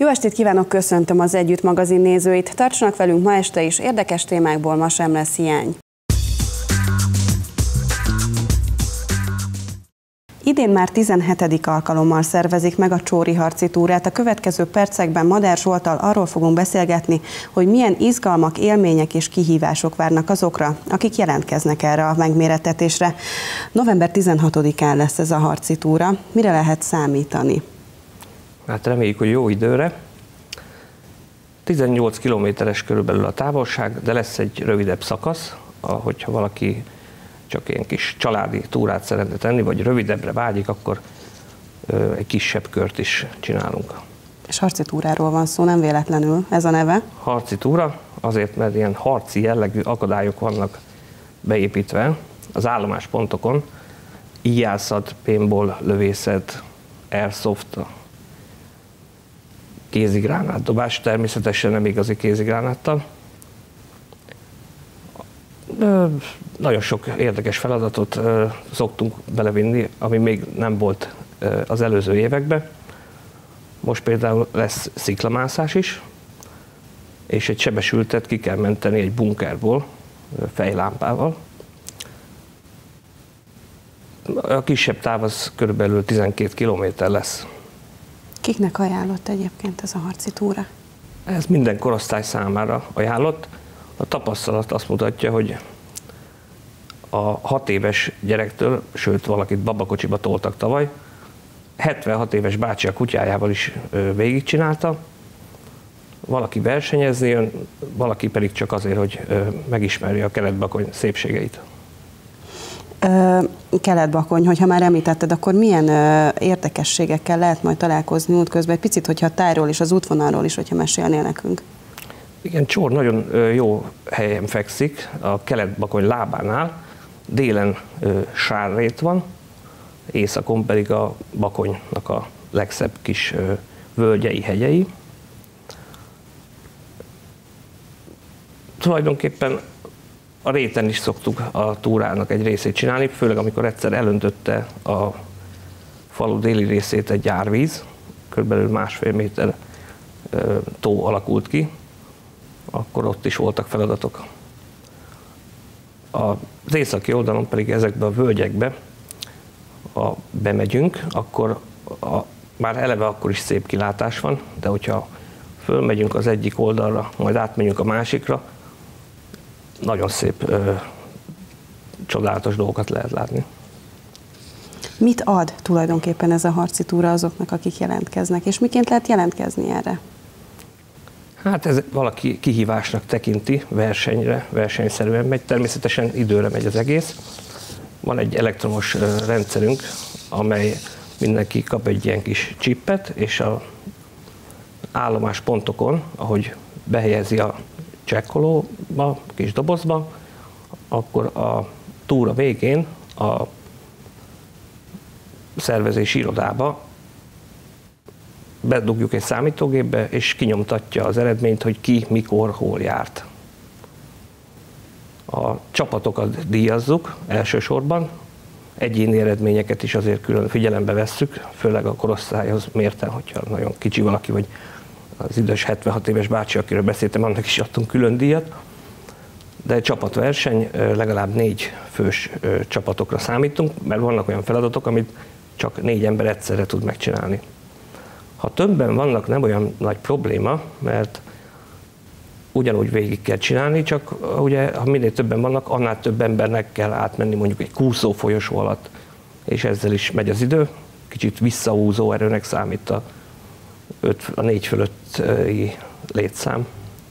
estét kívánok, köszöntöm az Együtt magazin nézőit. Tartsanak velünk ma este is, érdekes témákból ma sem lesz hiány. Idén már 17. alkalommal szervezik meg a Csóri harci túrát. A következő percekben Madár Zsolttal arról fogunk beszélgetni, hogy milyen izgalmak, élmények és kihívások várnak azokra, akik jelentkeznek erre a megmérettetésre. November 16-án lesz ez a harci túra. Mire lehet számítani? Hát reméljük, hogy jó időre. 18 kilométeres körülbelül a távolság, de lesz egy rövidebb szakasz, hogyha valaki csak ilyen kis családi túrát szeretne tenni, vagy rövidebbre vágyik, akkor egy kisebb kört is csinálunk. És harci túráról van szó, nem véletlenül ez a neve? Harci túra, azért, mert ilyen harci jellegű akadályok vannak beépítve az állomáspontokon. Íjászat, paintball, lövészet, airsoft, kézigránátdobás, természetesen nem igazi kézigránáttal. Nagyon sok érdekes feladatot szoktunk belevinni, ami még nem volt az előző években. Most például lesz sziklamászás is, és egy sebesültet ki kell menteni egy bunkerból fejlámpával. A kisebb táv az körülbelül 12 kilométer lesz. Kiknek ajánlott egyébként ez a harci túra? Ez minden korosztály számára ajánlott. A tapasztalat azt mutatja, hogy a 6 éves gyerektől, sőt valakit babakocsiba toltak tavaly, 76 éves bácsi a kutyájával is végigcsinálta. Valaki versenyezni jön, valaki pedig csak azért, hogy megismerje a Kelet-Bakony szépségeit. Kelet-Bakony, hogyha már említetted, akkor milyen érdekességekkel lehet majd találkozni útközben? Egy picit, hogyha a tájról és az útvonalról is, hogyha mesélnél nekünk. Igen, Csór nagyon jó helyen fekszik, a Kelet-Bakony lábánál, délen sárrét van, északon pedig a Bakonynak a legszebb kis völgyei, hegyei. Tulajdonképpen a réten is szoktuk a túrának egy részét csinálni, főleg amikor egyszer elöntötte a falu déli részét egy árvíz, kb. 1,5 méter tó alakult ki, akkor ott is voltak feladatok. Az északi oldalon pedig ezekbe a völgyekbe, ha bemegyünk, akkor már eleve akkor is szép kilátás van, de hogyha fölmegyünk az egyik oldalra, majd átmegyünk a másikra, nagyon szép, csodálatos dolgokat lehet látni. Mit ad tulajdonképpen ez a harci túra azoknak, akik jelentkeznek, és miként lehet jelentkezni erre? Hát ez valaki kihívásnak tekinti, versenyszerűen megy, természetesen időre megy az egész. Van egy elektromos rendszerünk, amely mindenki kap egy ilyen kis csippet, és az állomáspontokon, ahogy behelyezi a csekkolóba, kis dobozba, akkor a túra végén a szervezési irodába bedugjuk egy számítógépbe, és kinyomtatja az eredményt, hogy ki, mikor, hol járt. A csapatokat díjazzuk elsősorban, egyéni eredményeket is azért külön figyelembe vesszük, főleg a korosztályhoz mérten, hogyha nagyon kicsi valaki, vagy az idős 76 éves bácsi, akiről beszéltem, annak is adtunk külön díjat. De egy csapatverseny, legalább 4 fős csapatokra számítunk, mert vannak olyan feladatok, amit csak 4 ember egyszerre tud megcsinálni. Ha többen vannak, nem olyan nagy probléma, mert ugyanúgy végig kell csinálni, csak ugye, ha minél többen vannak, annál több embernek kell átmenni mondjuk egy kúszó folyosó alatt, és ezzel is megy az idő, kicsit visszahúzó erőnek számít a 4 fölötti létszám.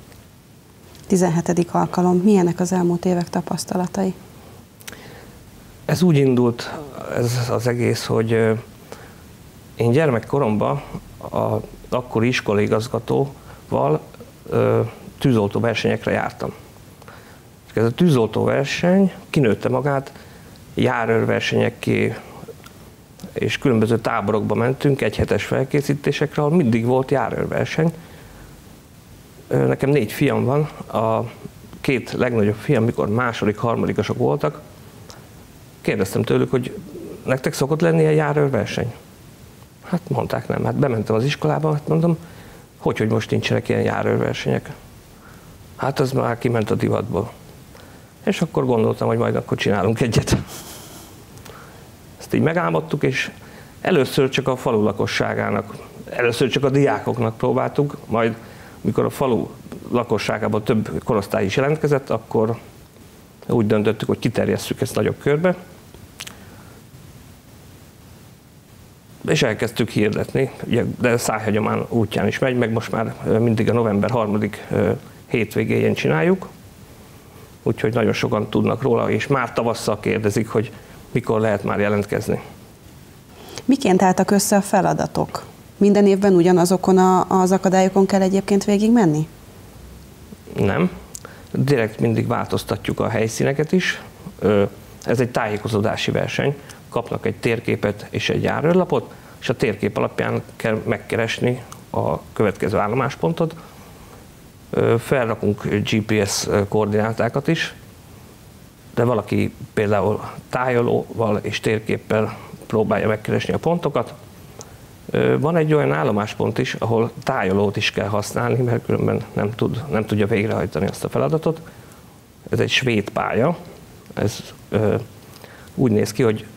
17. alkalom. Milyenek az elmúlt évek tapasztalatai? Ez úgy indult ez az egész, hogy én gyermekkoromban az akkori iskolaigazgatóval tűzoltóversenyekre jártam. Ez a tűzoltóverseny kinőtte magát járőrversenyekké, és különböző táborokba mentünk, egyhetes felkészítésekre, ahol mindig volt járőrverseny. Nekem 4 fiam van, a 2 legnagyobb fiam, mikor második, harmadikasok voltak, kérdeztem tőlük, hogy nektek szokott lenni a járőrverseny? Hát mondták nem, hát bementem az iskolába, hát mondom, hogy most nincsenek ilyen járőrversenyek. Hát az már kiment a divatból. És akkor gondoltam, hogy majd akkor csinálunk egyet. Ezt így megálmodtuk, és először csak a falu lakosságának, először csak a diákoknak próbáltuk, majd mikor a falu lakosságában több korosztály is jelentkezett, akkor úgy döntöttük, hogy kiterjesszük ezt nagyobb körbe, és elkezdtük hirdetni, de szájhagyomány útján is megy, meg most már mindig a november 3. hétvégén csináljuk, úgyhogy nagyon sokan tudnak róla, és már tavasszal kérdezik, hogy mikor lehet már jelentkezni. Miként álltak össze a feladatok? Minden évben ugyanazokon az akadályokon kell egyébként végig menni? Nem. Direkt mindig változtatjuk a helyszíneket is. Ez egy tájékozódási verseny. Kapnak egy térképet és egy járőrlapot, és a térkép alapján kell megkeresni a következő állomáspontot. Felrakunk GPS koordinátákat is, de valaki például tájolóval és térképpel próbálja megkeresni a pontokat. Van egy olyan állomáspont is, ahol tájolót is kell használni, mert különben nem tudja végrehajtani azt a feladatot. Ez egy svéd pálya. Ez úgy néz ki, hogy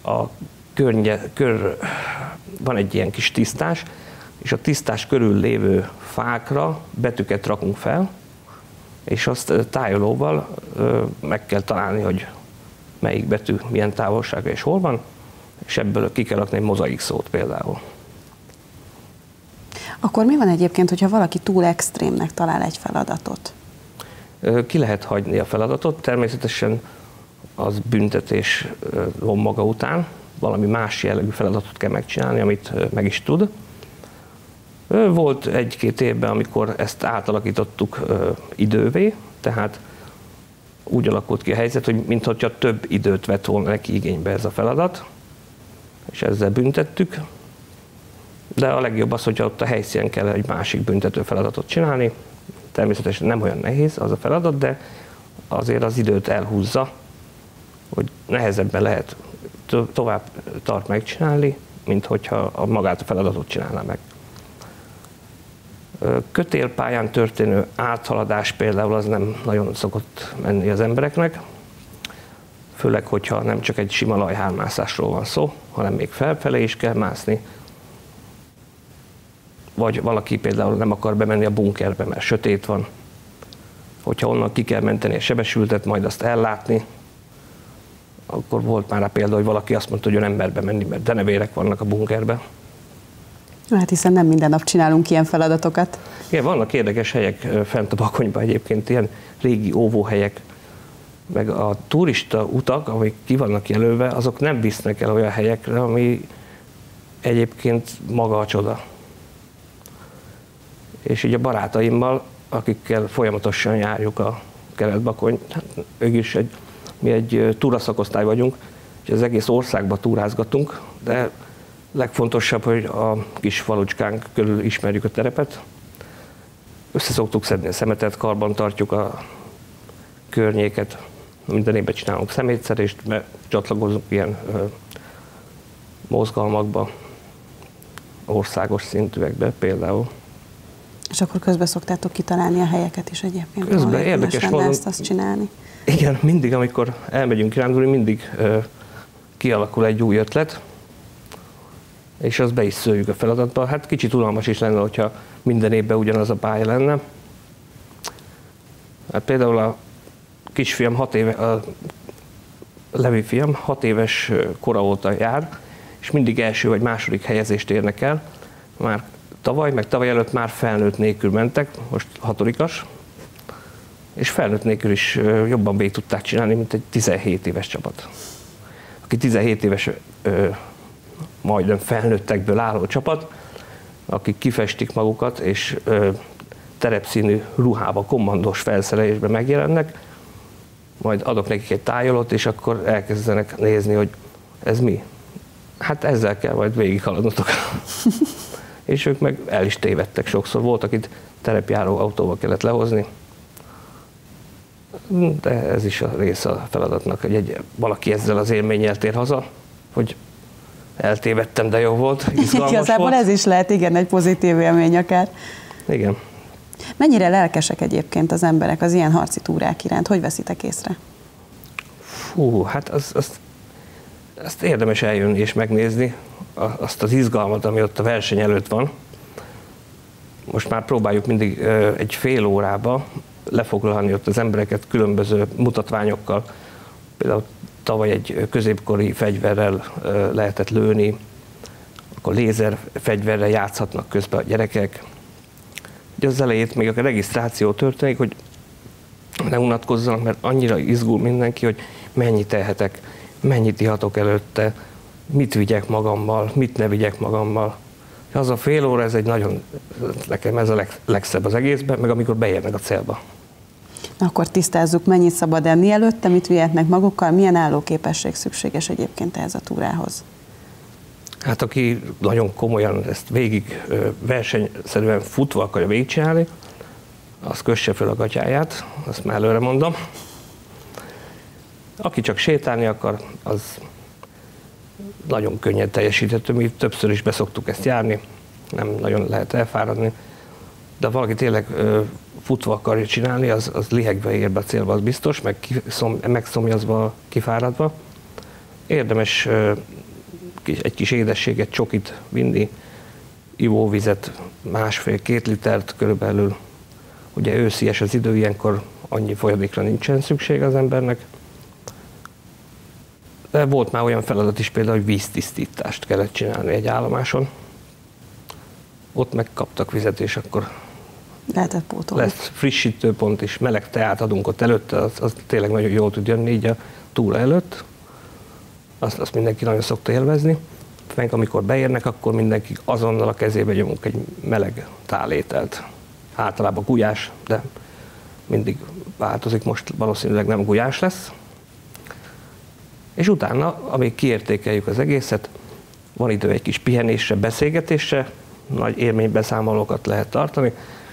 van egy ilyen kis tisztás, és a tisztás körül lévő fákra betűket rakunk fel, és azt tájolóval meg kell találni, hogy melyik betű milyen távolsága és hol van, és ebből ki kell rakni egy mozaik szót például. Akkor mi van egyébként, hogyha valaki túl extrémnek talál egy feladatot? Ki lehet hagyni a feladatot, természetesen az büntetés von maga után, valami más jellegű feladatot kell megcsinálni, amit meg is tud. Volt egy-két évben, amikor ezt átalakítottuk idővé, tehát úgy alakult ki a helyzet, hogy mintha több időt vett volna neki igénybe ez a feladat, és ezzel büntettük. De a legjobb az, hogyha ott a helyszínen kell egy másik büntető feladatot csinálni. Természetesen nem olyan nehéz az a feladat, de azért az időt elhúzza, hogy nehezebben lehet tovább tart megcsinálni, mint hogyha magát a feladatot csinálná meg. Kötélpályán történő áthaladás például az nem nagyon szokott menni az embereknek, főleg, hogyha nem csak egy sima lajhálmászásról van szó, hanem még felfelé is kell mászni. Vagy valaki például nem akar bemenni a bunkerbe, mert sötét van. Hogyha onnan ki kell menteni a sebesültet, majd azt ellátni, akkor volt már a példa, hogy valaki azt mondta, hogy ő nem mer bemenni, mert denevérek vannak a bunkerben. Hát hiszen nem minden nap csinálunk ilyen feladatokat. Igen, vannak érdekes helyek fent a Bakonyban egyébként, ilyen régi óvóhelyek, meg a turista utak, amik ki vannak jelölve, azok nem visznek el olyan helyekre, ami egyébként maga a csoda. És így a barátaimmal, akikkel folyamatosan járjuk a Kelet-Bakony, hát mi egy túraszakosztály vagyunk, és az egész országba túrázgatunk, de legfontosabb, hogy a kis falucskánk körül ismerjük a terepet. Össze szoktuk szedni a szemetet, karban tartjuk a környéket, minden évben csinálunk szemétszedést, csatlakozunk ilyen mozgalmakba, országos szintűekbe például. És akkor közben szoktátok kitalálni a helyeket is egyébként. Közben érdekes módon ezt csinálni. Igen, mindig, amikor elmegyünk kirándulni, mindig kialakul egy új ötlet, és azt be is szőjük a feladatba. Hát kicsit unalmas is lenne, hogyha minden évben ugyanaz a pálya lenne. Hát például a kisfiam, a Levi fiam 6 éves kora óta jár, és mindig első vagy második helyezést érnek el. Már tavaly, meg tavaly előtt már felnőtt nélkül mentek, most 6-as, és felnőtt nélkül is jobban végig tudták csinálni, mint egy 17 éves csapat. Aki 17 éves majdnem felnőttekből álló csapat, akik kifestik magukat, és terepszínű ruhába, kommandós felszerelésben megjelennek, majd adok nekik egy tájolót, és akkor elkezdenek nézni, hogy ez mi. Hát ezzel kell majd végighaladnotok. És ők meg el is tévedtek sokszor. Volt, akit terepjáró autóval kellett lehozni, de ez is a része a feladatnak, hogy valaki ezzel az élménnyel tér haza, hogy eltévedtem, de jó volt, izgalmas Igazából volt. Ez is lehet, igen, egy pozitív élmény akár. Igen. Mennyire lelkesek egyébként az emberek az ilyen harci túrák iránt? Hogy veszitek észre? Hát azt érdemes eljönni és megnézni, azt az izgalmat, ami ott a verseny előtt van. Most már próbáljuk mindig egy fél órába lefoglalni ott az embereket különböző mutatványokkal. Például tavaly egy középkori fegyverrel lehetett lőni, akkor lézer fegyverrel játszhatnak közben a gyerekek. Ugye az elejét még a regisztráció történik, hogy ne unatkozzanak, mert annyira izgul mindenki, hogy mennyit tehetek, mennyit ihatok előtte, mit vigyek magammal, mit ne vigyek magammal. Az a fél óra, ez egy nagyon, nekem ez a legszebb az egészben, meg amikor beérnek a célba. Na akkor tisztázzuk, mennyit szabad enni előtte, mit vihetnek magukkal, milyen állóképesség szükséges egyébként ehhez a túrához? Hát aki nagyon komolyan ezt végig versenyszerűen futva akarja végigcsinálni, az kösse fel a gatyáját, azt már előre mondom. Aki csak sétálni akar, az nagyon könnyen teljesíthető, mi többször is beszoktuk ezt járni, nem nagyon lehet elfáradni, de valaki tényleg futva akarja csinálni, az lihegve ér be a célba, az biztos, megszomjazva, kifáradva. Érdemes egy kis édességet, csokit vinni, ivóvizet, 1,5-2 litert körülbelül. Ugye őszies az idő, ilyenkor annyi folyadékra nincsen szükség az embernek. De volt már olyan feladat is például, hogy víztisztítást kellett csinálni egy állomáson. Ott megkaptak vizet, és akkor lehetett pótolni. Lesz frissítőpont is, meleg teát adunk ott előtte, az tényleg nagyon jól tud jönni így a túra előtt. Azt mindenki nagyon szokta élvezni. Meg amikor beérnek, akkor mindenki azonnal a kezébe nyomunk egy meleg tálételt. Általában gulyás, de mindig változik, most valószínűleg nem gulyás lesz. És utána, amíg kiértékeljük az egészet, van idő egy kis pihenésre, beszélgetésre, nagy élménybeszámolókat lehet tartani,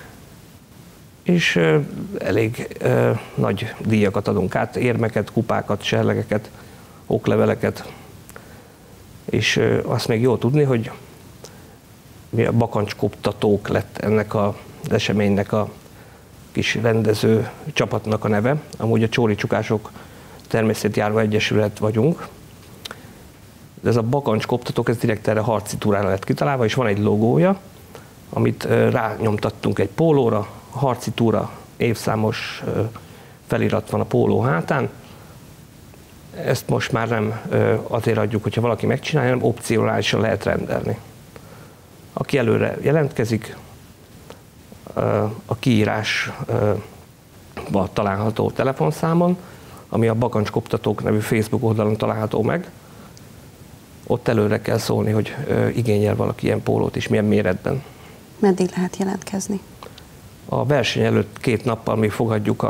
és elég nagy díjakat adunk át, érmeket, kupákat, serlegeket, okleveleket, és azt még jól tudni, hogy mi a bakancskoptatók lett ennek az eseménynek a kis rendező csapatnak a neve. Amúgy a Csóri Csukások Természetjáró Egyesület vagyunk. De ez a bakancskoptatók, ez direkt erre harci túrára lett kitalálva, és van egy logója, amit rányomtattunk egy pólóra, harci túra évszámos felirat van a póló hátán. Ezt most már nem azért adjuk, hogyha valaki megcsinálja, hanem opcionálisan lehet rendelni. Aki előre jelentkezik, a kiírásban található telefonszámon, ami a Bakancskoptatók nevű Facebook oldalon található meg, ott előre kell szólni, hogy igényel valaki ilyen pólót is, milyen méretben. Meddig lehet jelentkezni? A verseny előtt 2 nappal még fogadjuk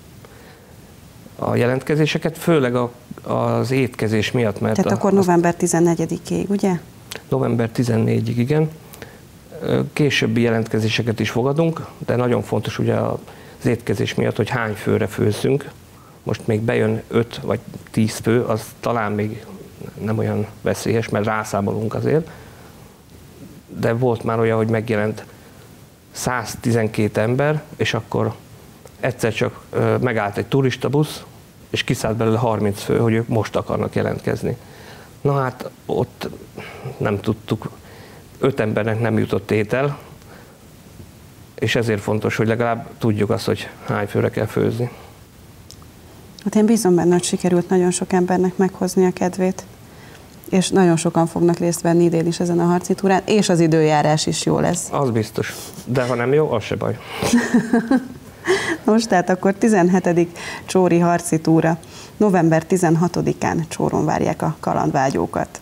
a jelentkezéseket, főleg az étkezés miatt. Mert tehát akkor november 14-ig, ugye? November 14-ig, igen. Későbbi jelentkezéseket is fogadunk, de nagyon fontos ugye az étkezés miatt, hogy hány főre főzzünk. Most még bejön 5 vagy 10 fő, az talán még nem olyan veszélyes, mert rászámolunk azért. De volt már olyan, hogy megjelent 112 ember, és akkor egyszer csak megállt egy turistabusz, és kiszállt belőle 30 fő, hogy ők most akarnak jelentkezni. Na hát ott nem tudtuk, 5 embernek nem jutott étel, és ezért fontos, hogy legalább tudjuk azt, hogy hány főre kell főzni. Hát én bízom benne, hogy sikerült nagyon sok embernek meghozni a kedvét, és nagyon sokan fognak részt venni idén is ezen a harci túrán, és az időjárás is jó lesz. Az biztos, de ha nem jó, az se baj. Most tehát akkor 17. Csóri harci túra. November 16-án Csóron várják a kalandvágyókat.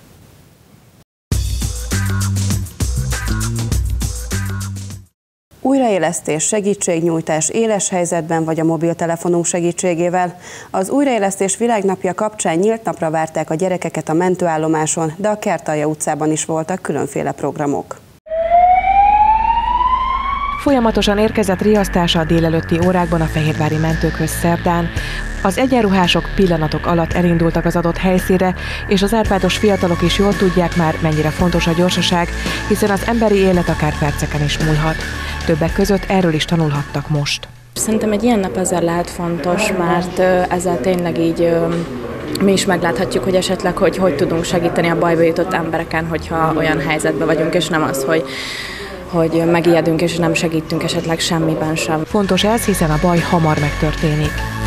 Újraélesztés, segítségnyújtás éles helyzetben vagy a mobiltelefonunk segítségével. Az Újraélesztés Világnapja kapcsán nyílt napra várták a gyerekeket a mentőállomáson, de a Kertalja utcában is voltak különféle programok. Folyamatosan érkezett riasztása a délelőtti órákban a fehérvári mentőkhöz szerdán. Az egyenruhások pillanatok alatt elindultak az adott helyszínre, és az árpádos fiatalok is jól tudják már, mennyire fontos a gyorsaság, hiszen az emberi élet akár perceken is múlhat. Többek között erről is tanulhattak most. Szerintem egy ilyen nap ezzel lehet fontos, mert ezzel tényleg így mi is megláthatjuk, hogy esetleg hogy tudunk segíteni a bajba jutott embereken, hogyha olyan helyzetben vagyunk, és nem az, hogy megijedünk és nem segítünk esetleg semmiben sem. Fontos ez, hiszen a baj hamar megtörténik.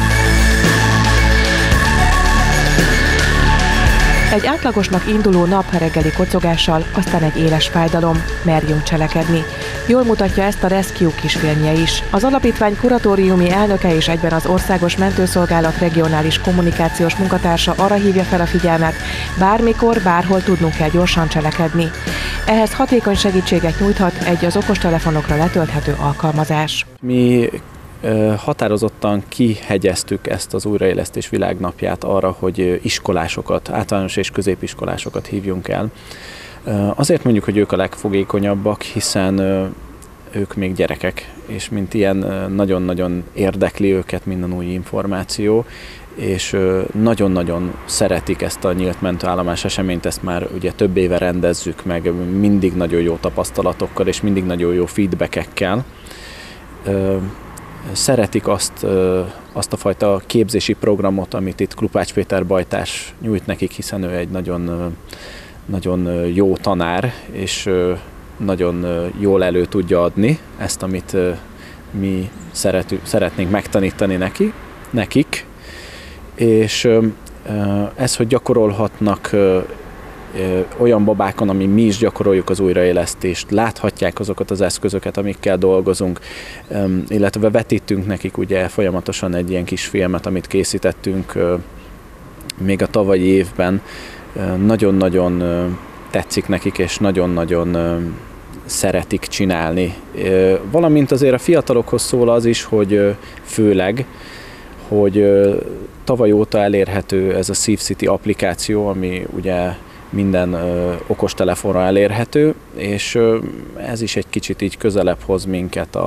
Egy átlagosnak induló nap reggeli kocogással, aztán egy éles fájdalom, merjünk cselekedni. Jól mutatja ezt a Rescue kisfilmje is. Az alapítvány kuratóriumi elnöke és egyben az Országos Mentőszolgálat regionális kommunikációs munkatársa arra hívja fel a figyelmet, bármikor, bárhol tudnunk kell gyorsan cselekedni. Ehhez hatékony segítséget nyújthat egy az okostelefonokra letölthető alkalmazás. Mi határozottan kihegyeztük ezt az újraélesztés világnapját arra, hogy iskolásokat, általános és középiskolásokat hívjunk el. Azért mondjuk, hogy ők a legfogékonyabbak, hiszen ők még gyerekek, és mint ilyen nagyon-nagyon érdekli őket minden új információ, és nagyon-nagyon szeretik ezt a nyílt mentőállomás eseményt, ezt már ugye több éve rendezzük meg, mindig nagyon jó tapasztalatokkal, és mindig nagyon jó feedbackekkel. Szeretik azt a fajta képzési programot, amit itt Klupács Péter bajtárs nyújt nekik, hiszen ő egy nagyon jó tanár, és nagyon jól elő tudja adni ezt, amit mi szeretnénk megtanítani nekik. És ez, hogy gyakorolhatnak olyan babákon, ami mi is gyakoroljuk az újraélesztést, láthatják azokat az eszközöket, amikkel dolgozunk, illetve vetítünk nekik ugye folyamatosan egy ilyen kis filmet, amit készítettünk még a tavalyi évben. Nagyon-nagyon tetszik nekik, és nagyon-nagyon szeretik csinálni. Valamint azért a fiatalokhoz szól az is, hogy főleg, hogy tavaly óta elérhető ez a SafeCity applikáció, ami ugye minden okostelefonra elérhető, és ez is egy kicsit így közelebb hoz minket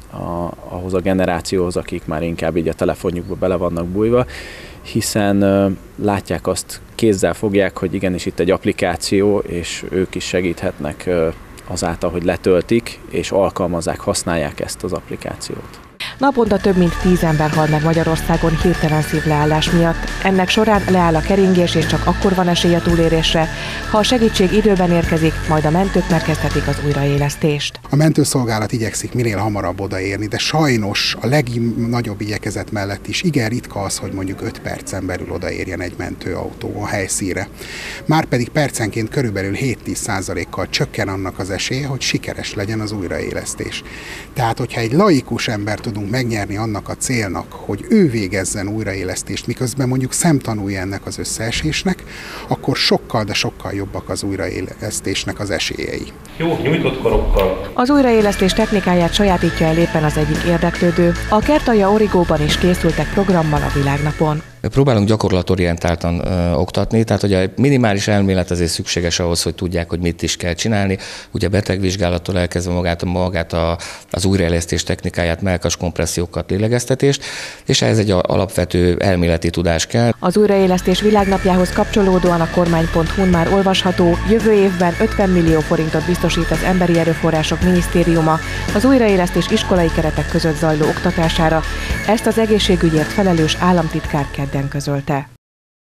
ahhoz a generációhoz, akik már inkább így a telefonjukba bele vannak bújva, hiszen látják azt, kézzel fogják, hogy igenis itt egy applikáció, és ők is segíthetnek azáltal, hogy letöltik, és alkalmazzák, használják ezt az applikációt. Naponta több mint 10 ember hal meg Magyarországon hirtelen szívleállás miatt. Ennek során leáll a keringés, és csak akkor van esély a túlélésre, ha a segítség időben érkezik, majd a mentők megkezdhetik az újraélesztést. A mentőszolgálat igyekszik minél hamarabb odaérni, de sajnos a legnagyobb igyekezet mellett is igen ritka az, hogy mondjuk 5 percen belül odaérjen egy mentőautó a helyszínre. Márpedig percenként körülbelül 7-10%-kal csökken annak az esélye, hogy sikeres legyen az újraélesztés. Tehát, hogyha egy laikus ember tudunk megnyerni annak a célnak, hogy ő végezzen újraélesztést, miközben mondjuk szemtanúja ennek az összeesésnek, akkor sokkal, de sokkal jobbak az újraélesztésnek az esélyei. Jó, nyújtott karokkal. Az újraélesztés technikáját sajátítja el éppen az egyik érdeklődő. A Kertalja Origóban is készültek programmal a világnapon. Próbálunk gyakorlatorientáltan oktatni, tehát hogy a minimális elmélet azért szükséges ahhoz, hogy tudják, hogy mit is kell csinálni. Ugye betegvizsgálattól elkezdve magát az újraélesztés technikáját, mellkaskompressziókat, lélegeztetést, és ehhez egy alapvető elméleti tudás kell. Az újraélesztés világnapjához kapcsolódóan a kormány.hu-n már olvasható, jövő évben 50 millió forintot biztosít az Emberi Erőforrások Minisztériuma az újraélesztés iskolai keretek között zajló oktatására. Ezt az egészségügyért felelős államtitkár kedden közölte.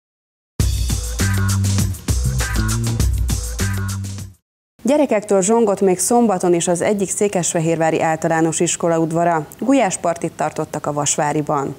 Gyerekektől zsongott még szombaton is az egyik székesfehérvári általános iskola udvara. Gulyáspartit tartottak a Vasváriban.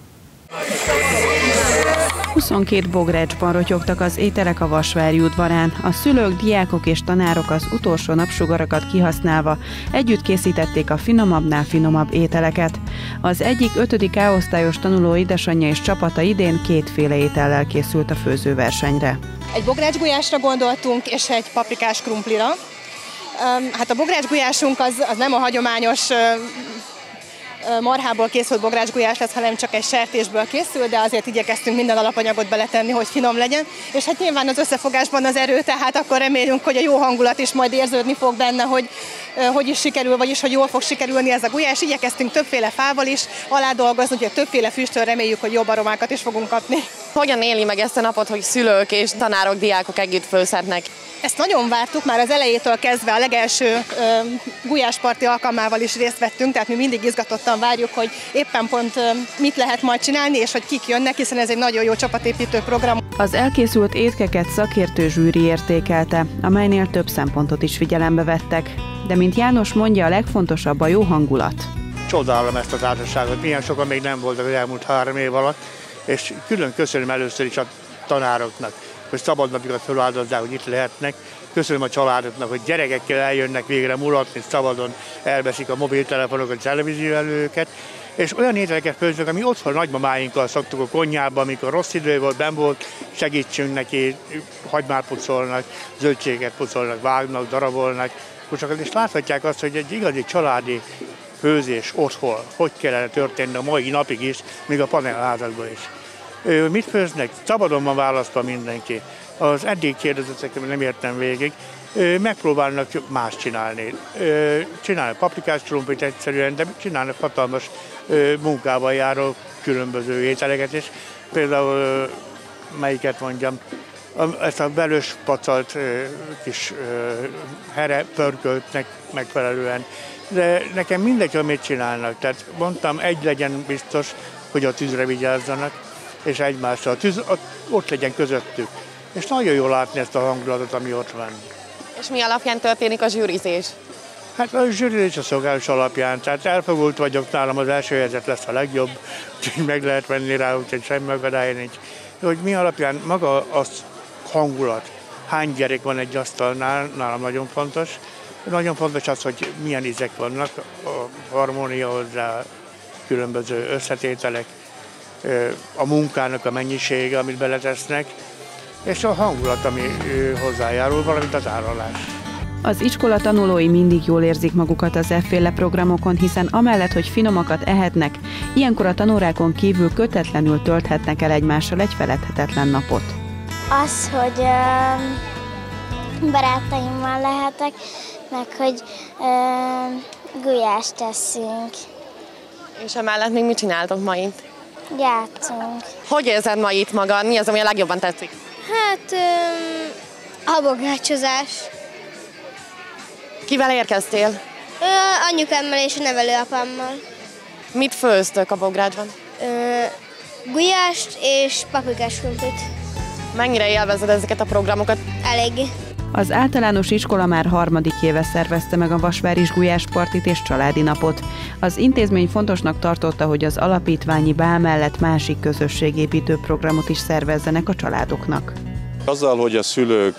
22 bográcsban rotyogtak az ételek a Vasvári udvarán. A szülők, diákok és tanárok az utolsó napsugarakat kihasználva együtt készítették a finomabbnál finomabb ételeket. Az egyik 5. A-osztályos tanuló édesanyja és csapata idén kétféle étellel készült a főzőversenyre. Egy bográcsgulyásra gondoltunk, és egy paprikás krumplira. Hát a bográcsgulyásunk az nem a hagyományos marhából készült bográcsgulyás lesz, hanem csak egy sertésből készül, de azért igyekeztünk minden alapanyagot beletenni, hogy finom legyen. És hát nyilván az összefogásban az erő, tehát akkor remélünk, hogy a jó hangulat is majd érződni fog benne, hogy is sikerül, vagyis hogy jól fog sikerülni ez a gulyás. Igyekeztünk többféle fával is aládolgozni, úgyhogy többféle füsttől reméljük, hogy jobb aromákat is fogunk kapni. Hogyan éli meg ezt a napot, hogy szülők és tanárok, diákok együtt főzhetnek? Ezt nagyon vártuk, már az elejétől kezdve a legelső gulyásparti alkalmával is részt vettünk, tehát mi mindig izgatottan várjuk, hogy éppen pont mit lehet majd csinálni, és hogy kik jönnek, hiszen ez egy nagyon jó csapatépítő program. Az elkészült étkeket szakértő zsűri értékelte, amelynél több szempontot is figyelembe vettek. De mint János mondja, a legfontosabb a jó hangulat. Csodálom ezt a társaságot, milyen sokan még nem voltak az elmúlt 3 év alatt, és külön köszönöm először is a tanároknak, hogy szabadnapokat feláldozzák, hogy itt lehetnek. Köszönöm a családoknak, hogy gyerekekkel eljönnek végre mulatni, szabadon elveszik a mobiltelefonokat, a televízióelőket, és olyan ételeket főznek, ami otthon nagymamáinkkal szoktuk a konyhában, amikor rossz idő volt, benn volt, segítsünk neki, hagymát pucolnak, zöldséget pucolnak, vágnak, darabolnak. És láthatják azt, hogy egy igazi családi főzés otthon, hogy kellene történni a mai napig is, még a panelházakban is. Mit főznek? Szabadon van választva mindenki. Az eddig kérdezeteket nem értem végig. Megpróbálnak más csinálni. Csinálnak paprikás crumplit egyszerűen, de csinálnak hatalmas munkával járó különböző ételeket is. Például, melyiket mondjam, ezt a velős pacalt kis here pörköltnek megfelelően. De nekem mindegy, amit csinálnak. Tehát mondtam, egy legyen biztos, hogy a tűzre vigyázzanak, és egymással. A tűz ott legyen közöttük. És nagyon jól látni ezt a hangulatot, ami ott van. És mi alapján történik a zsűrizés? Hát a zsűrizés a szokás alapján. Tehát elfogult vagyok, nálam az első helyzet lesz a legjobb, úgyhogy meg lehet venni rá, úgyhogy semmi akadálya nincs. De hogy mi alapján maga a hangulat, hány gyerek van egy asztalnál, nálam nagyon fontos. Nagyon fontos az, hogy milyen ízek vannak, a harmónia hozzá, különböző összetételek, a munkának a mennyisége, amit beletesznek, és a hangulat, ami hozzájárul, valamint az állalás. Az iskola tanulói mindig jól érzik magukat az efféle programokon, hiszen amellett, hogy finomakat ehetnek, ilyenkor a tanórákon kívül kötetlenül tölthetnek el egymással egy feledhetetlen napot. Az, hogy barátaimmal lehetek, meg hogy gulyást teszünk. És emellett még mit csináltok ma itt? Játszunk. Hogy érzed ma itt magad? Mi az, ami a legjobban tetszik? Hát habográcsozás. Kivel érkeztél? Anyukámmal és a nevelőapámmal. Mit főztök a bográcsban? Gulyást és paprikás krumplit. Mennyire élvezed ezeket a programokat? Eléggé. Az általános iskola már 3. éve szervezte meg a Vasváris gulyáspartit és családi napot. Az intézmény fontosnak tartotta, hogy az alapítványi bál mellett másik közösségépítő programot is szervezzenek a családoknak. Azzal, hogy a szülők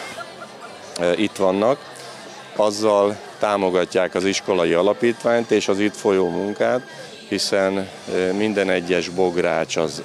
itt vannak, azzal támogatják az iskolai alapítványt és az itt folyó munkát, hiszen minden egyes bogrács az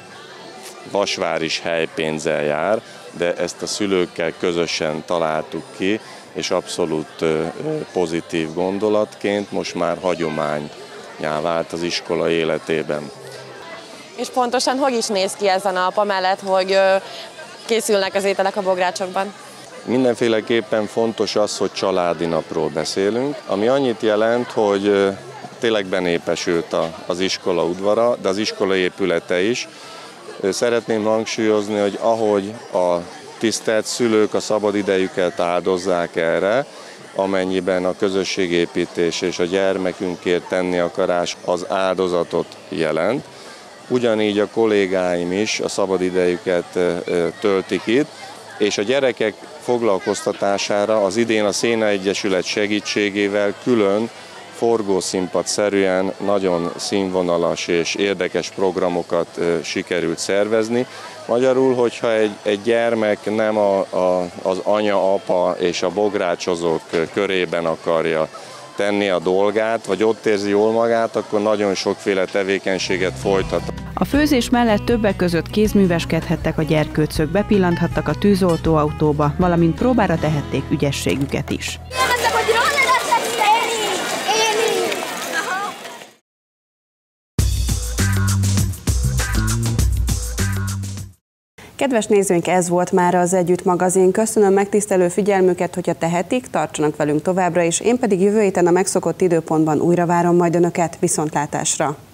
Vasváris helypénzzel jár, de ezt a szülőkkel közösen találtuk ki, és abszolút pozitív gondolatként most már hagyománnyá vált az iskola életében. És pontosan hogy is néz ki ez a nap, amellett, hogy készülnek az ételek a bográcsokban? Mindenféleképpen fontos az, hogy családi napról beszélünk, ami annyit jelent, hogy tényleg benépesült az iskola udvara, de az iskola épülete is. Szeretném hangsúlyozni, hogy ahogy a tisztelt szülők a szabadidejüket áldozzák erre, amennyiben a közösségépítés és a gyermekünkért tenni akarás az áldozatot jelent, ugyanígy a kollégáim is a szabadidejüket töltik itt, és a gyerekek foglalkoztatására az idén a Széna Egyesület segítségével külön forgószínpadszerűen nagyon színvonalas és érdekes programokat sikerült szervezni. Magyarul, hogyha egy gyermek nem az anya, apa és a bográcsozók körében akarja tenni a dolgát, vagy ott érzi jól magát, akkor nagyon sokféle tevékenységet folytat. A főzés mellett többek között kézműveskedhettek a gyerkőcök, bepillanthattak a tűzoltóautóba, valamint próbára tehették ügyességüket is. Kedves nézőink, ez volt már az Együtt magazin. Köszönöm megtisztelő figyelmüket, hogyha tehetik, tartsanak velünk továbbra is. Én pedig jövő héten a megszokott időpontban újra várom majd Önöket. Viszontlátásra!